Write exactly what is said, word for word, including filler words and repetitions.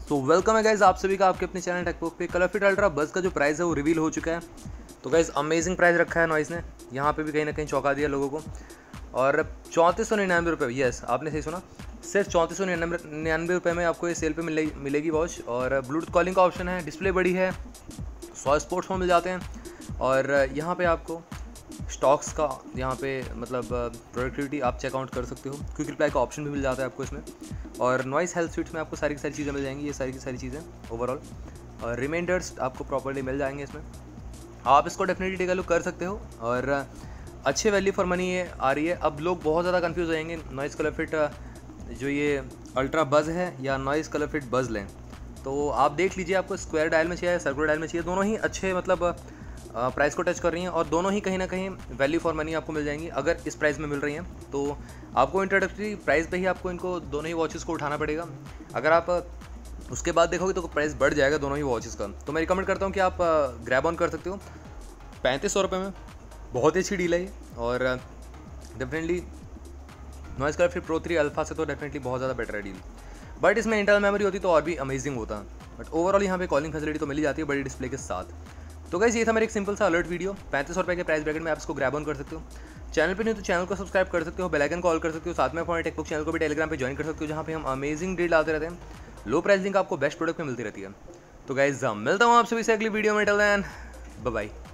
तो वेलकम है गाइज आप सभी का आपके अपने चैनल टेकबुक पे। कलर फिट अल्ट्रा बस का जो प्राइस है वो रिवील हो चुका है। तो गाइज अमेजिंग प्राइस रखा है नॉइस ने, यहाँ पे भी कहीं ना कहीं चौंका दिया लोगों को। और चौंतीस सौ निन्यानवे रुपये, यस आपने सही सुना, सिर्फ चौंतीस सौ निन्यानवे निन्यानवे रुपये में आपको ये सेल पे मिलेगी मिलेगी वॉच। और ब्लूटूथ कॉलिंग का ऑप्शन है, डिस्प्ले बड़ी है, सौ स्पोर्ट्स में मिल जाते हैं। और यहाँ पे आपको स्टॉक्स का यहाँ पे मतलब प्रोडक्टिविटी आप चेकआउट कर सकते हो। क्विक रिप्लाई का ऑप्शन भी मिल जाता है आपको इसमें। और नॉइस हेल्थ स्विट्स में आपको सारी की सारी चीज़ें मिल जाएंगी, ये सारी की सारी चीज़ें ओवरऑल। और रिमाइंडर्स आपको प्रॉपर्ली मिल जाएंगे इसमें। आप इसको डेफिनेटली टेक अ लुक कर सकते हो। और अच्छे वैल्यू फॉर मनी ये आ रही है। अब लोग बहुत ज़्यादा कंफ्यूज हो जाएंगे नॉइस कलर फिट जो ये अल्ट्रा बज़ है या नॉइस कलर फिट बज़ लें। तो आप देख लीजिए, आपको स्क्वायर डायल में चाहिए, सर्कुलर डायल में चाहिए, दोनों ही अच्छे मतलब प्राइस को टच कर रही हैं और दोनों ही कहीं ना कहीं वैल्यू फॉर मनी आपको मिल जाएंगी। अगर इस प्राइस में मिल रही हैं तो आपको इंट्रोडक्टरी प्राइस पे ही आपको इनको दोनों ही वॉचेस को उठाना पड़ेगा। अगर आप उसके बाद देखोगे तो प्राइस बढ़ जाएगा दोनों ही वॉचेस का। तो मैं रिकमेंड करता हूँ कि आप ग्रैब ऑन कर सकते हो पैंतीस सौ रुपये में, बहुत ही अच्छी डील है ये। और definitely Noise ColorFit Pro three Alpha से तो डेफिनेटली बहुत ज़्यादा बेटर है डील। बट इसमें इंटरनल मेमोरी होती तो और भी अमेजिंग होता। बट ओवरऑल यहाँ पे कॉलिंग फैसिलिटी तो मिल जाती है बड़ी डिस्प्ले के साथ। तो गाइस ये था मेरा एक सिंपल सा अलर्ट वीडियो। पैंतीस सौ रुपये के प्राइस ब्रैकेट में आप इसको ग्रैब ऑन कर सकते हो। चैनल पे नहीं तो चैनल को सब्सक्राइब कर सकते हो, बेल आइकन कॉल कर सकते हो। साथ में अपने टेकबुक चैनल को भी टेलीग्राम पे ज्वाइन कर सकते हो, जहाँ पे हम अमेजिंग डील आते रहते हैं। लो प्राइसिंग आपको बेस्ट प्रोडक्ट में मिलती रहती है। तो गाइस मिलता हूँ आप सभी से अगली वीडियो में। Till then bye bye.